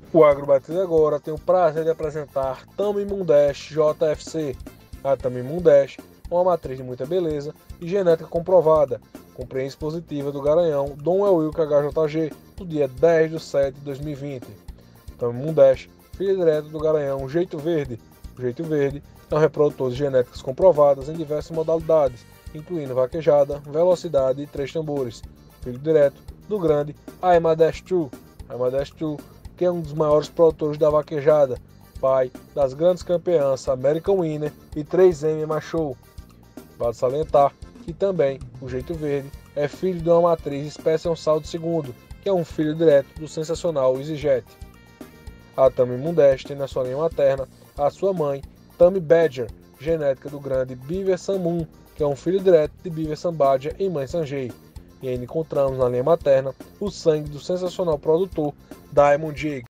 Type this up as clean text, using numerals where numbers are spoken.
O Agrobatido agora tem o prazer de apresentar Tami Mundash JFC. A Tami Mundash é uma matriz de muita beleza e genética comprovada, com prenhez positiva do garanhão Dom Elwilka HJG, do dia 10 de 7 de 2020. Tami Mundash, filha direta do garanhão Jeito Verde. O Jeito Verde é um reprodutor de genéticas comprovadas em diversas modalidades, incluindo vaquejada, velocidade e 3 tambores. Filho direto do grande Aimadash 2. Aimadash 2, que é um dos maiores produtores da vaquejada, pai das grandes campeãs American Winner e 3M Machou. Vale salientar que também o Jeito Verde é filho de uma matriz Special Saldo II, que é um filho direto do sensacional EasyJet. A Tami Mundash tem na sua linha materna a sua mãe, Tami Badger, genética do grande Beaver Samun, que é um filho direto de Beaver Sambadia e mãe Sanjay. E ainda encontramos na linha materna o sangue do sensacional produtor Diamond Jig.